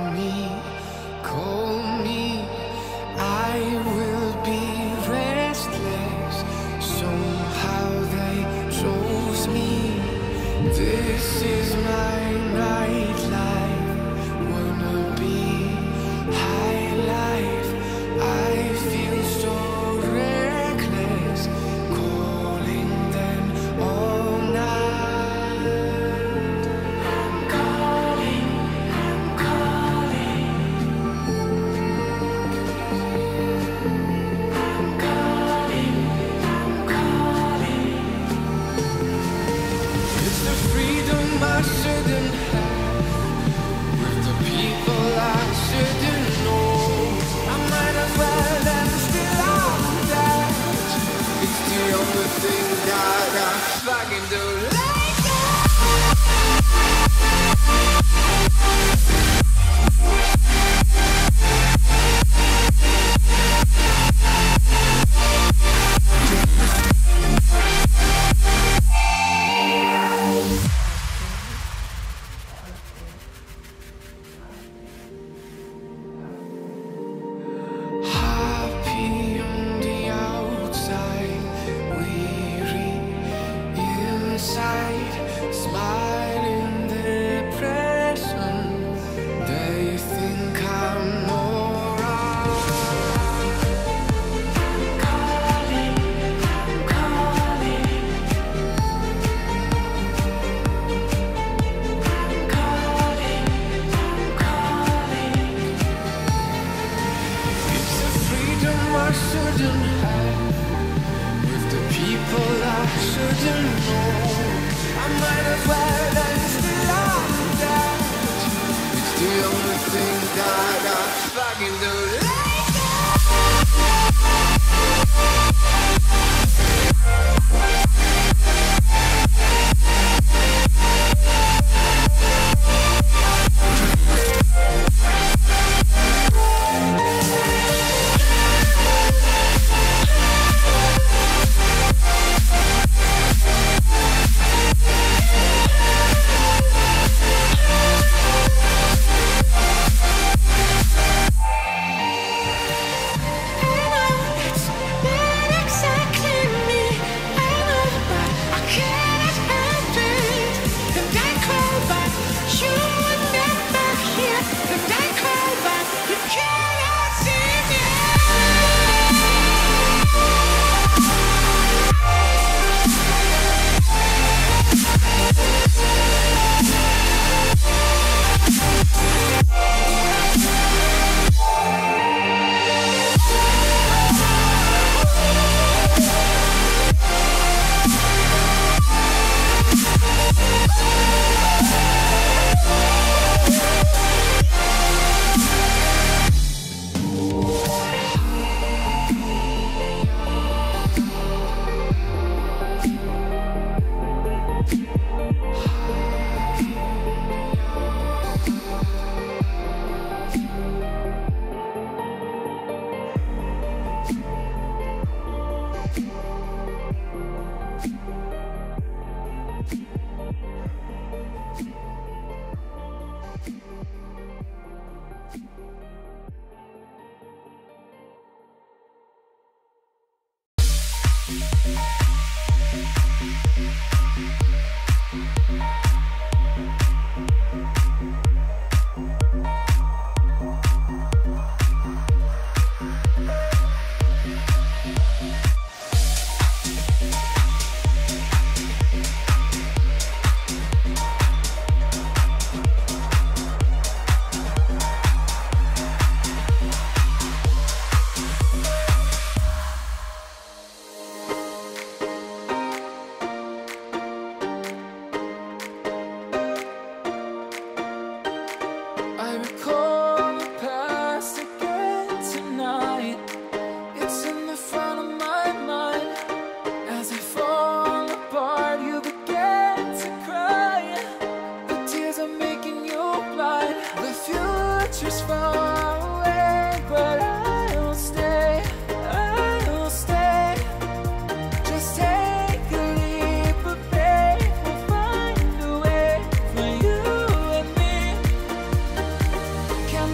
me, call me. I will be restless. Somehow they chose me. This is my nightlife. Wanna be high life. I feel so reckless, calling them all night. I'm calling, I'm calling. I'm calling, I'm calling. It's the freedom I shouldn't have, with the people I shouldn't know. I might as well end still on that. It's the only thing that I fucking do. Happy on the outside, weary inside, smiling depression. They think I'm alright. I'm calling, I'm calling. I'm calling, I'm calling. It's the freedom I shouldn't have, with the people I shouldn't know. I might as well end still on that. It's the only thing that I fucking do.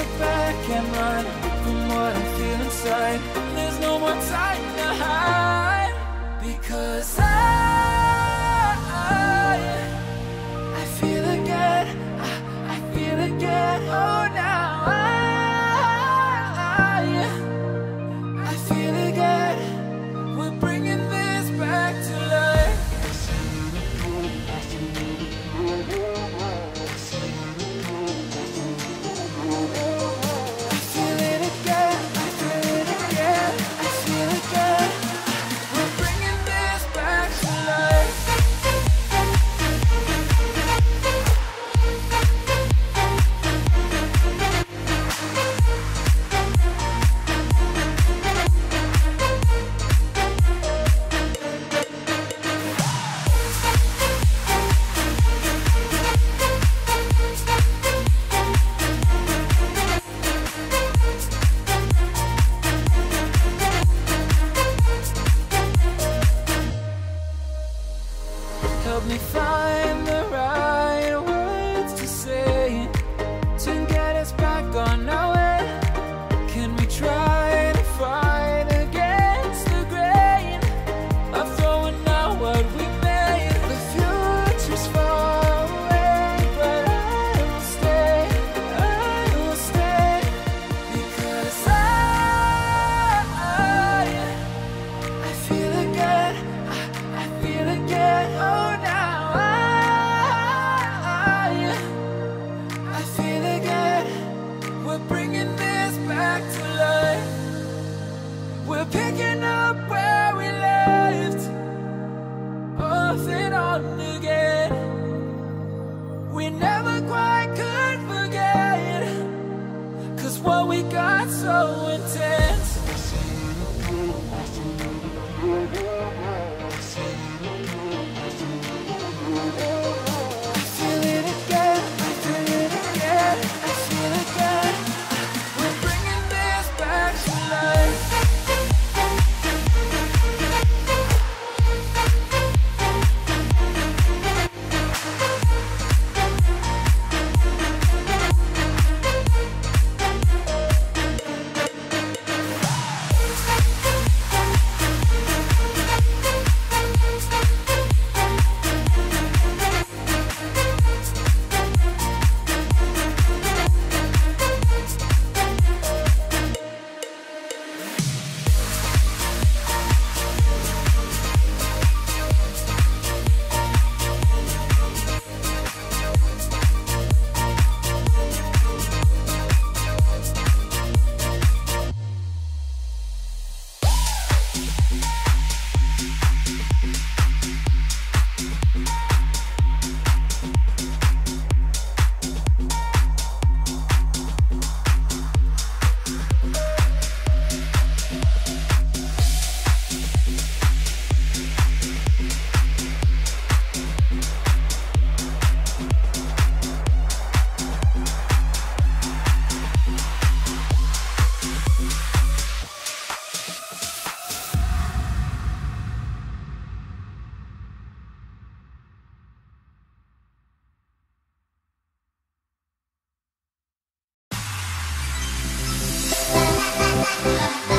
look back and run from what I feel inside. There's no more time to hide, because I feel again, I feel again. Oh, now I feel again. We're bringing this back to life. I feel it again, I feel it again, I feel it again. We're bringing this back to life. Help me find the right words to say to get us back on our way. Can we try to fight against the grain of throwing out what we made? The future's far away, but I will stay, because I feel again, I feel again. Oh, now I feel again. We're bringing this back to life. We're picking up where we left off and on again. We never quite could forget, 'cause what we got so intense. I feel it again, I feel it again, I feel it again. We're bringing this back to life. La